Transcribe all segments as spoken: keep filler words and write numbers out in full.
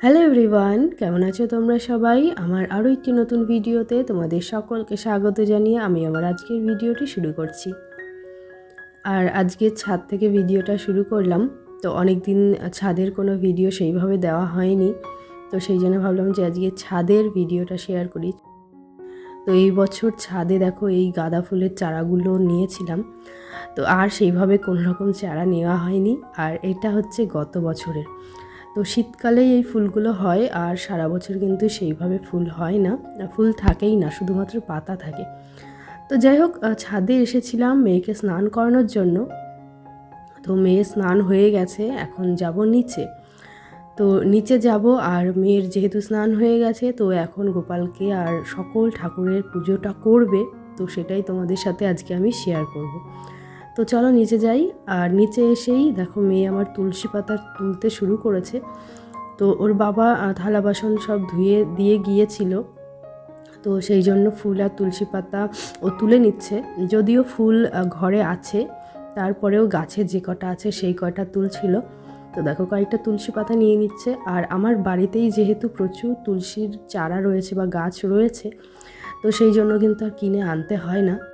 Hello everyone, কেমন আছো তোমরা সবাই? আমার আরও একটি নতুন ভিডিওতে তোমাদের সকলকে স্বাগত জানিয়ে আমি আমার আজকের ভিডিওটি শুরু করছি। আর আজকে ছাদ থেকে ভিডিওটা শুরু করলাম। তো অনেক দিন ছাদের কোনো ভিডিও সেইভাবে দেওয়া হয়নি, তো সেই জন্য ভাবলাম যে আজকে ছাদের ভিডিওটা শেয়ার করি। তো এই বছর ছাদে দেখো এই গাঁদা ফুলের চারাগুলো নিয়েছিলাম, তো আর সেইভাবে কোনো রকম চারা নেওয়া হয়নি। আর এটা হচ্ছে গত বছরের। তো শীতকালেই এই ফুলগুলো হয়, আর সারা বছর কিন্তু সেইভাবে ফুল হয় না, ফুল থাকেই না, শুধুমাত্র পাতা থাকে। তো যাই হোক, ছাদে এসেছিলাম মেয়েকে স্নান করানোর জন্য। তো মেয়ে স্নান হয়ে গেছে, এখন যাব নিচে। তো নিচে যাব, আর মেয়ের যেহেতু স্নান হয়ে গেছে, তো এখন গোপালকে আর সকল ঠাকুরের পুজোটা করবে, তো সেটাই তোমাদের সাথে আজকে আমি শেয়ার করব। তো চলো নিচে যাই। আর নিচে এসেই দেখো মেয়ে আমার তুলসী পাতা তুলতে শুরু করেছে। তো ওর বাবা থালা বাসন সব ধুয়ে দিয়ে গিয়েছিল, তো সেই জন্য ফুল আর তুলসী পাতা ও তুলে নিচ্ছে। যদিও ফুল ঘরে আছে, তারপরেও গাছে যে কটা আছে সেই কটা তুলছিল। তো দেখো কয়েকটা তুলসী পাতা নিয়ে নিচ্ছে। আর আমার বাড়িতেই যেহেতু প্রচুর তুলসীর চারা রয়েছে বা গাছ রয়েছে, তো সেই জন্য কিন্তু আর কিনে আনতে হয় না।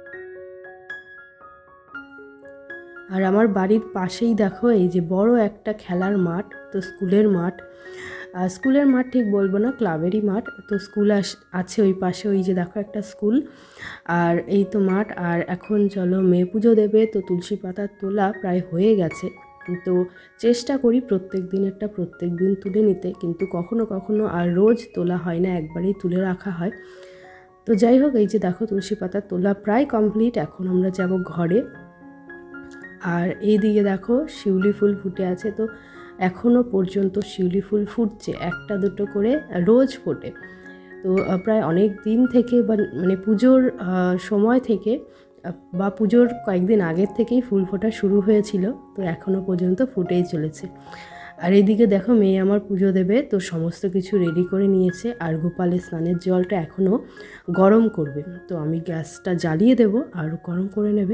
আর আমার বাড়ির পাশেই দেখো এই যে বড় একটা খেলার মাঠ, তো স্কুলের মাঠ, স্কুলের মাঠ ঠিক বলবো না, ক্লাবেরই মাঠ। তো স্কুল আছে ওই পাশে, ওই যে দেখো একটা স্কুল, আর এই তো মাঠ। আর এখন চলো মেয়ে পুজো দেবে, তো তুলসী পাতা তোলা প্রায় হয়ে গেছে। তো চেষ্টা করি প্রত্যেক দিন একটা প্রত্যেক দিন তুলে নিতে, কিন্তু কখনো কখনো আর রোজ তোলা হয় না, একবারেই তুলে রাখা হয়। তো যাই হোক, এই যে দেখো তুলসী পাতা তোলা প্রায় কমপ্লিট, এখন আমরা যাব ঘরে। আর এইদিকে দেখো শিউলি ফুল ফুটে আছে, তো এখনও পর্যন্ত শিউলি ফুল ফুটছে, একটা দুটো করে রোজ ফোটে। তো প্রায় অনেক দিন থেকে বা মানে পুজোর সময় থেকে বা পুজোর কয়েকদিন আগের থেকেই ফুল ফোটা শুরু হয়েছিল, তো এখনও পর্যন্ত ফুটেই চলেছে। আর এইদিকে দেখো মেয়ে আমার পুজো দেবে, তো সমস্ত কিছু রেডি করে নিয়েছে। আর গোপালের স্নানের জলটা এখনও গরম করবে, তো আমি গ্যাসটা জ্বালিয়ে দেবো আর গরম করে নেবে।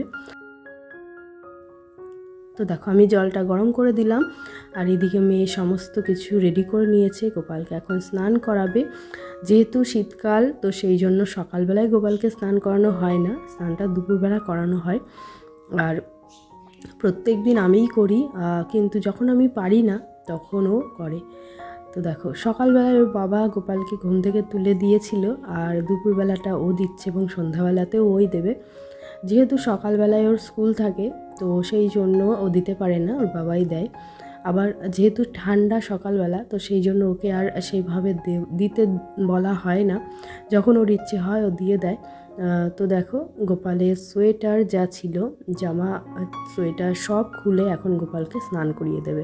তো দেখো আমি জলটা গরম করে দিলাম, আর এদিকে মেয়ে সমস্ত কিছু রেডি করে নিয়েছে। গোপালকে এখন স্নান করাবে, যেহেতু শীতকাল, তো সেই জন্য সকালবেলায় গোপালকে স্নান করানো হয় না, স্নানটা দুপুরবেলা করানো হয়। আর প্রত্যেক দিন আমিই করি, কিন্তু যখন আমি পারি না তখনও করে। তো দেখো সকালবেলায় ওর বাবা গোপালকে ঘুম থেকে তুলে দিয়েছিল, আর দুপুরবেলাটা ও দিচ্ছে এবং সন্ধ্যাবেলাতেও ওই দেবে। যেহেতু সকালবেলায় ওর স্কুল থাকে, তো সেই জন্য ও দিতে পারে না, ওর বাবাই দেয়। আবার যেহেতু ঠান্ডা সকালবেলা, তো সেই জন্য ওকে আর সেইভাবে দিতে বলা হয় না, যখন ওর ইচ্ছে হয় ও দিয়ে দেয়। তো দেখো গোপালের সোয়েটার যা ছিল, জামা সোয়েটার সব খুলে এখন গোপালকে স্নান করিয়ে দেবে।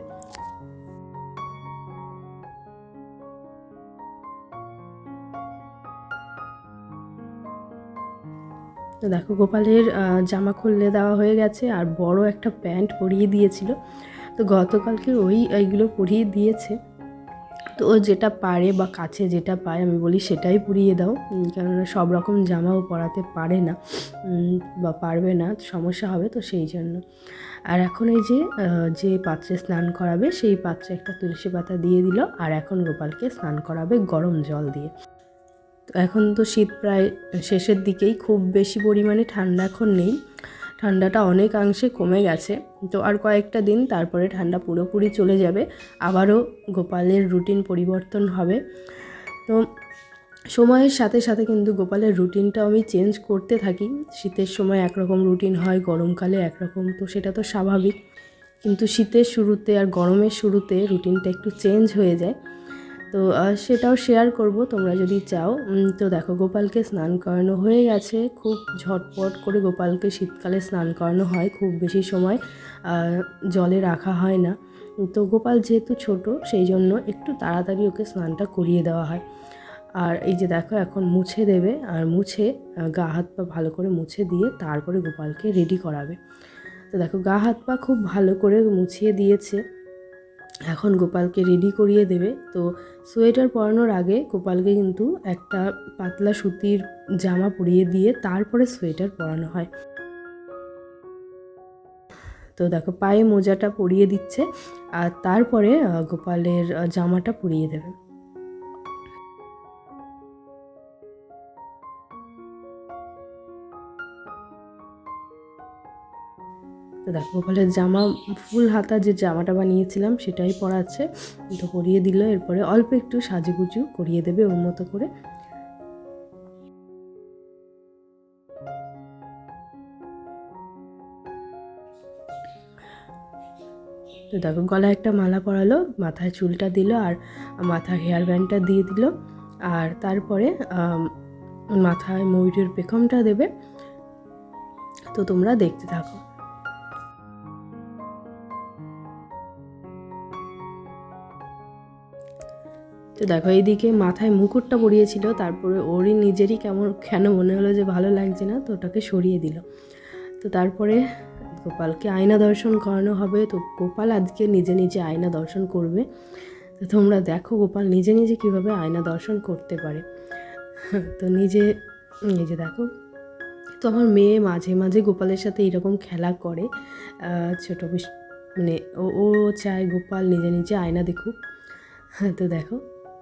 তো দেখো গোপালের জামা খুলে দেওয়া হয়ে গেছে, আর বড় একটা প্যান্ট পরিয়ে দিয়েছিল। তো গতকালকে ওই এইগুলো পরিয়ে দিয়েছে। তো ও যেটা পারে বা কাছে যেটা পায় আমি বলি সেটাই পরিয়ে দাও, কেননা সব রকম জামাও পরাতে পারে না বা পারবে না, সমস্যা হবে, তো সেই জন্য। আর এখন এই যে যে পাত্রে স্নান করাবে সেই পাত্রে একটা তুলসী পাতা দিয়ে দিল, আর এখন গোপালকে স্নান করাবে গরম জল দিয়ে। তো এখন তো শীত প্রায় শেষের দিকেই, খুব বেশি পরিমাণে ঠান্ডা এখন নেই, ঠান্ডাটা অনেকাংশে কমে গেছে। তো আর কয়েকটা দিন তারপরে ঠান্ডা পুরোপুরি চলে যাবে, আবারও গোপালের রুটিন পরিবর্তন হবে। তো সময়ের সাথে সাথে কিন্তু গোপালের রুটিনটা আমি চেঞ্জ করতে থাকি। শীতের সময় একরকম রুটিন হয়, গরমকালে একরকম, তো সেটা তো স্বাভাবিক। কিন্তু শীতের শুরুতে আর গরমের শুরুতে রুটিনটা একটু চেঞ্জ হয়ে যায়, তো সেটাও শেয়ার করব তোমরা যদি চাও। তো দেখো গোপালকে স্নান করানো হয়ে গেছে, খুব ঝটপট করে গোপালকে শীতকালে স্নান করানো হয়, খুব বেশি সময় জলে রাখা হয় না। তো গোপাল যেহেতু ছোট, সেই জন্য একটু তাড়াতাড়ি ওকে স্নানটা করিয়ে দেওয়া হয়। আর এই যে দেখো এখন মুছে দেবে, আর মুছে গা হাত পা ভালো করে মুছে দিয়ে তারপরে গোপালকে রেডি করাবে। তো দেখো গা হাত পা খুব ভালো করে মুছিয়ে দিয়েছে, এখন গোপালকে রেডি করিয়ে দেবে। তো সোয়েটার পরানোর আগে গোপালকে কিন্তু একটা পাতলা সুতির জামা পরিয়ে দিয়ে তারপরে সোয়েটার পরানো হয়। তো দেখো পায়ে মোজাটা পরিয়ে দিচ্ছে, আর তারপরে গোপালের জামাটা পরিয়ে দেবে। দেখো গোপালের জামা ফুল হাতা যে জামাটা বানিয়েছিলাম সেটাই পরাচ্ছে, তো পরিয়ে দিল। এরপরে অল্প একটু সাজুগুজু করিয়ে দেবে ওর মতো করে। তো দেখো গলায় একটা মালা পরালো, মাথায় চুলটা দিল আর মাথায় হেয়ার ব্যান্ডটা দিয়ে দিল, আর তারপরে মাথায় ময়ূরের পেখমটা দেবে। তো তোমরা দেখতে থাকো। তো দেখো এইদিকে মাথায় মুকুটটা পরিয়েছিল, তারপরে ওরই নিজেরই কেমন কেন মনে হলো যে ভালো লাগছে না, তো ওটাকে সরিয়ে দিল। তো তারপরে গোপালকে আয়না দর্শন করানো হবে। তো গোপাল আজকে নিজে নিজে আয়না দর্শন করবে। তো তোমরা দেখো গোপাল নিজে নিজে কীভাবে আয়না দর্শন করতে পারে। তো নিজে নিজে দেখো। তো আমার মেয়ে মাঝে মাঝে গোপালের সাথে এরকম খেলা করে, ছোটো বেশ মানে ও ও চায় গোপাল নিজে নিজে আয়না দেখুক। তো দেখো,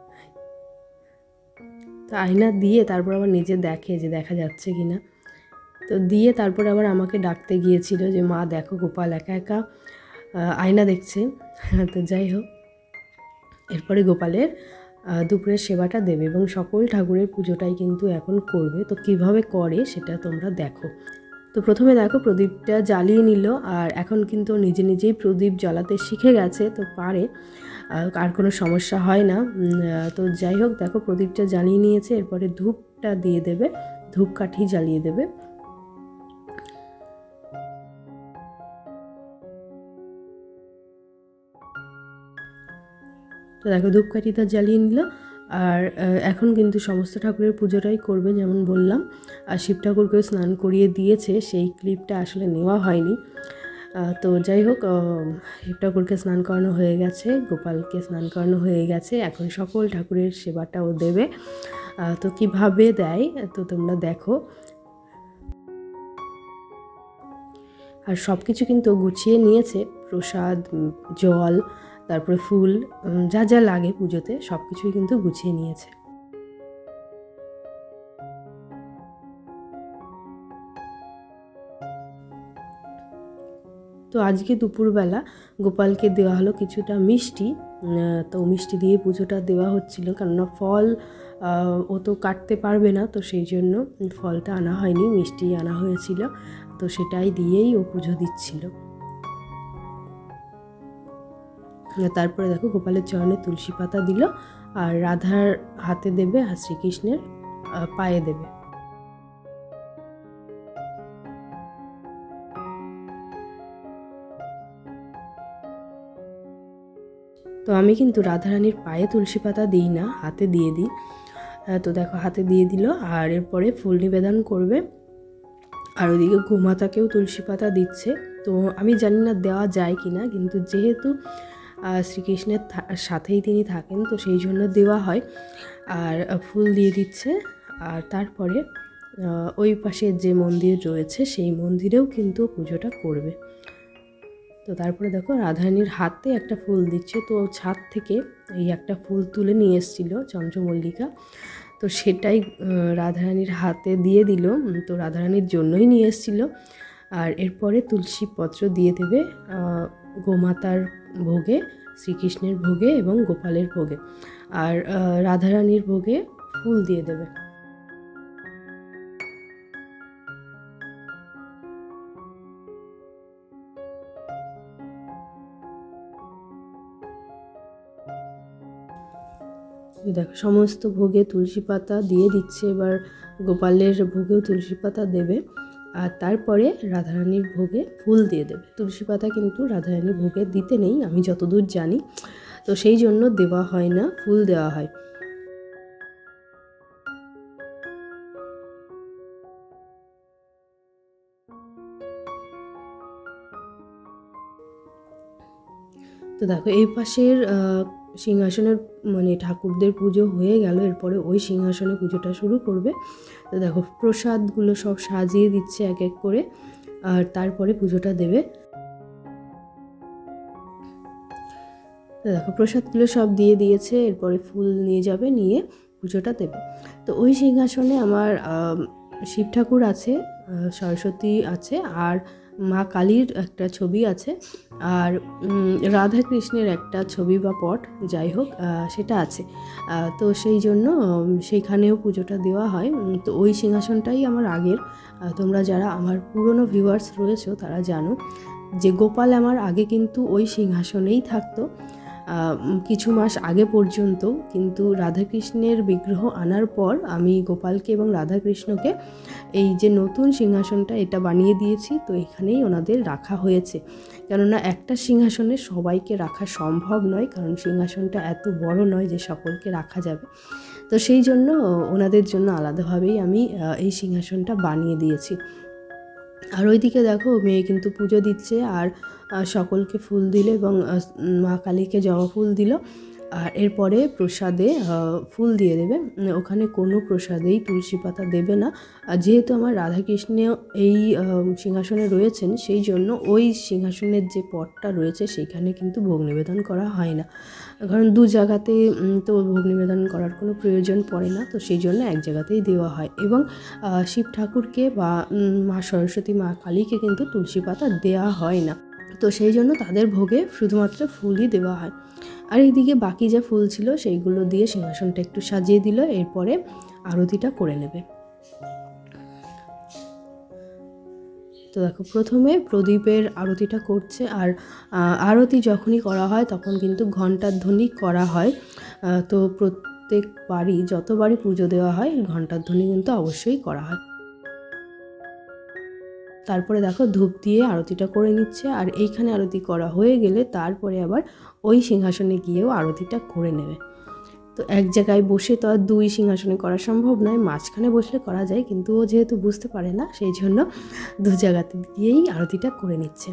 তো আয়না দিয়ে তারপর আবার নিজে দেখে যে দেখা যাচ্ছে কি না। তো দিয়ে তারপর আবার আমাকে ডাকতে গিয়েছিল যে মা দেখো গোপাল একা একা আয়না দেখছে। তো যাই হোক, এরপরে গোপালের দুপুরের সেবাটা দেবে এবং সকল ঠাকুরের পুজোটাই কিন্তু এখন করবে। তো কিভাবে করে সেটা তোমরা দেখো। তো প্রথমে দেখো প্রদীপটা জ্বালিয়ে নিল, আর এখন কিন্তু নিজে নিজেই প্রদীপ জ্বালাতে শিখে গেছে, তো পারে, আর কোনো সমস্যা হয় না। তো যাই হোক দেখো প্রদীপটা জ্বালিয়ে নিয়েছে। এরপরে ধূপটা দিয়ে দেবে, ধূপকাঠি জ্বালিয়ে দেবে। তো দেখো ধূপকাঠিটা জ্বালিয়ে নিল, আর এখন কিন্তু সমস্ত ঠাকুরের পুজোটাই করবে যেমন বললাম। আর শিব ঠাকুরকেও স্নান করিয়ে দিয়েছে, সেই ক্লিপটা আসলে নেওয়া হয়নি। তো যাই হোক, শিব ঠাকুরকে স্নান করানো হয়ে গেছে, গোপালকে স্নান করানো হয়ে গেছে, এখন সকল ঠাকুরের সেবাটাও দেবে। তো কিভাবে দেয় তো তোমরা দেখো। আর সব কিছু কিন্তু গুছিয়ে নিয়েছে, প্রসাদ, জল, তারপরে ফুল, যা যা লাগে পুজোতে সব কিছুই কিন্তু গুছিয়ে নিয়েছে। তো আজকে দুপুরবেলা গোপালকে দেওয়া হলো কিছুটা মিষ্টি। তো মিষ্টি দিয়ে পুজোটা দেওয়া হচ্ছিল, কেননা ফল ও তো কাটতে পারবে না, তো সেই জন্য ফলটা আনা হয়নি, মিষ্টি আনা হয়েছিল। তো সেটাই দিয়েই ও পুজো দিচ্ছিল। তারপরে দেখো গোপালের চরণে তুলসী পাতা দিল, আর রাধার হাতে দেবে আর শ্রীকৃষ্ণের পায়ে দেবে। তো আমি কিন্তু রাধারানীর পায়ে তুলসী পাতা দিই না, হাতে দিয়ে দিই। তো দেখো হাতে দিয়ে দিল, আর এরপরে ফুল নিবেদন করবে। আর ওইদিকে গোমাতাকেও তুলসী পাতা দিচ্ছে। তো আমি জানি না দেওয়া যায় কি না, কিন্তু যেহেতু শ্রীকৃষ্ণের সাথেই তিনি থাকেন তো সেই জন্য দেওয়া হয়। আর ফুল দিয়ে দিচ্ছে। আর তারপরে ওই পাশে যে মন্দির রয়েছে সেই মন্দিরেও কিন্তু পুজোটা করবে। তো তারপরে দেখো রাধারানীর হাতে একটা ফুল দিচ্ছে। তো ছাদ থেকে এই একটা ফুল তুলে নিয়ে এসেছিলো চন্দ্রমল্লিকা, তো সেটাই রাধারানীর হাতে দিয়ে দিল। তো রাধারানীর জন্যই নিয়ে এসেছিলো। আর এরপরে তুলসী পত্র দিয়ে দেবে গোমাতার ভোগে, শ্রীকৃষ্ণের ভোগে এবং গোপালের ভোগে। আর রাধারানীর ভোগে ফুল দিয়ে দেবে। দেখো সমস্ত ভোগে তুলসী পাতা দিয়ে দিচ্ছে, এবার গোপালের ভোগেও তুলসী পাতা দেবে। আর তারপরে রাধারানীর ভোগে ফুল দিয়ে দেবে। তুলসী পাতা কিন্তু রাধারানীর ভোগে দিতে নেই আমি যতদূর জানি, তো সেই জন্য দেওয়া হয় না, ফুল দেওয়া হয়। তো দেখো এই পাশের সিংহাসনের মানে ঠাকুরদের পুজো হয়ে গেল, এরপরে ওই সিংহাসনে পুজোটা শুরু করবে। তো দেখো প্রসাদগুলো সব সাজিয়ে দিচ্ছে এক এক করে, আর তারপরে পুজোটা দেবে। তো দেখো প্রসাদগুলো সব দিয়ে দিয়েছে, এরপরে ফুল নিয়ে যাবে, নিয়ে পুজোটা দেবে। তো ওই সিংহাসনে আমার শিব ঠাকুর আছে, সরস্বতী আছে, আর মা কালীর একটা ছবি আছে আর রাধা কৃষ্ণের একটা ছবি বা পট যাই হোক সেটা আছে। তো সেই জন্য সেইখানেও পুজোটা দেওয়া হয়। তো ওই সিংহাসনটাই আমার আগের। তোমরা যারা আমার পুরনো ভিউয়ার্স রয়েছো তারা জানো যে গোপাল আমার আগে কিন্তু ওই সিংহাসনেই থাকতো কিছু মাস আগে পর্যন্ত, কিন্তু রাধাকৃষ্ণের বিগ্রহ আনার পর আমি গোপালকে এবং রাধাকৃষ্ণকে এই যে নতুন সিংহাসনটা এটা বানিয়ে দিয়েছি। তো এখানেই ওনাদের রাখা হয়েছে, কেননা একটা সিংহাসনে সবাইকে রাখা সম্ভব নয়, কারণ সিংহাসনটা এত বড় নয় যে সকলকে রাখা যাবে। তো সেই জন্য ওনাদের জন্য আলাদাভাবেই আমি এই সিংহাসনটা বানিয়ে দিয়েছি। আর ওইদিকে দেখো মেয়ে কিন্তু পুজো দিচ্ছে আর সকলকে ফুল দিল এবং মা কালীকে জবা ফুল দিল। আর এরপরে প্রসাদে ফুল দিয়ে দেবে। ওখানে কোনো প্রসাদেই তুলসী পাতা দেবে না, যেহেতু আমার রাধাকৃষ্ণ এই সিংহাসনে রয়েছেন সেই জন্য ওই সিংহাসনের যে পটটা রয়েছে সেইখানে কিন্তু ভোগ নিবেদন করা হয় না, কারণ দু জায়গাতে তো ভোগ নিবেদন করার কোনো প্রয়োজন পড়ে না। তো সেই জন্য এক জায়গাতেই দেওয়া হয় এবং শিব ঠাকুরকে বা মা সরস্বতী মা কালীকে কিন্তু তুলসী পাতা দেওয়া হয় না। তো সেই জন্য তাদের ভোগে শুধুমাত্র ফুলই দেওয়া হয়। আর এইদিকে বাকি যা ফুল ছিল সেইগুলো দিয়ে সিংহাসনটা একটু সাজিয়ে দিল, এরপরে আরতিটা করে নেবে। তো দেখো প্রথমে প্রদীপের আরতিটা করছে। আর আরতি যখনই করা হয় তখন কিন্তু ঘণ্টার ধ্বনি করা হয়। তো প্রত্যেকবারই যতবারই পুজো দেওয়া হয় ঘণ্টার ধ্বনি কিন্তু অবশ্যই করা হয়। তারপরে দেখো ধূপ দিয়ে আরতিটা করে নিচ্ছে। আর এইখানে আরতি করা হয়ে গেলে তারপরে আবার ওই সিংহাসনে গিয়েও আরতিটা করে নেবে। তো এক জায়গায় বসে তো আর দুই সিংহাসনে করা সম্ভব নয়, মাঝখানে বসলে করা যায়, কিন্তু ও যেহেতু বুঝতে পারে না সেই জন্য দু জায়গাতে গিয়েই আরতিটা করে নিচ্ছে।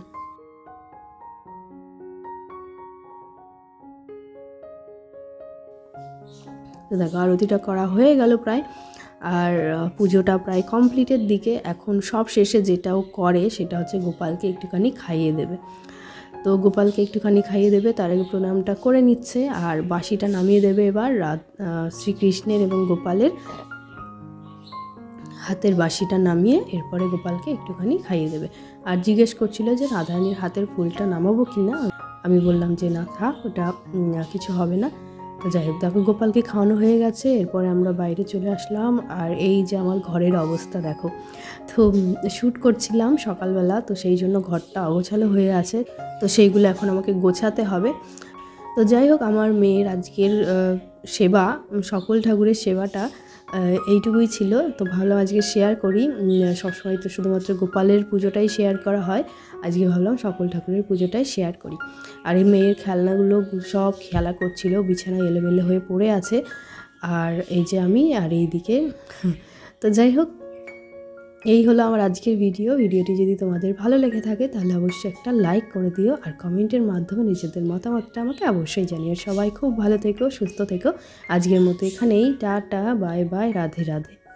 তো দেখো আরতিটা করা হয়ে গেল প্রায়, আর পুজোটা প্রায় কমপ্লিটের দিকে। এখন সব শেষে যেটাও করে সেটা হচ্ছে গোপালকে একটুখানি খাইয়ে দেবে। তো গোপালকে একটুখানি খাইয়ে দেবে, তার আগে প্রণামটা করে নিচ্ছে আর বাঁশিটা নামিয়ে দেবে এবার শ্রীকৃষ্ণের এবং গোপালের হাতের বাঁশিটা নামিয়ে এরপরে গোপালকে একটুখানি খাইয়ে দেবে। আর জিজ্ঞেস করছিল যে রাধারানীর হাতের ফুলটা নামাবো কি না, আমি বললাম যে না থাক, ওটা কিছু হবে না। তো যাই হোক দেখো গোপালকে খাওয়ানো হয়ে গেছে, এরপরে আমরা বাইরে চলে আসলাম। আর এই যে আমার ঘরের অবস্থা দেখো, তো শ্যুট করছিলাম সকালবেলা, তো সেই জন্য ঘরটা অগোছালো হয়ে আছে, তো সেইগুলো এখন আমাকে গোছাতে হবে। তো যাই হোক আমার মেয়ের আজকের সেবা, সকল ঠাকুরের সেবাটা এইটুকুই ছিল। তো ভাবলাম আজকে শেয়ার করি, সবসময় তো শুধুমাত্র গোপালের পুজোটাই শেয়ার করা হয়, আজকে ভাবলাম সকল ঠাকুরের পুজোটাই শেয়ার করি। আর এই মেয়ের খেলনাগুলো সব খেলা করছিল, বিছানায় এলোমেলো হয়ে পড়ে আছে। আর এই যে আমি আর এইদিকে। তো যাই হোক এই হলো আমার আজকের ভিডিও। ভিডিওটি যদি তোমাদের ভালো লেগে থাকে তাহলে অবশ্যই একটা লাইক করে দিও, আর কমেন্টের মাধ্যমে নিজেদের মতামতটা আমাকে অবশ্যই জানিও। সবাই খুব ভালো থেকো, সুস্থ থেকো। আজকের মতো এখানেই, tata, bye bye, Radhe Radhe.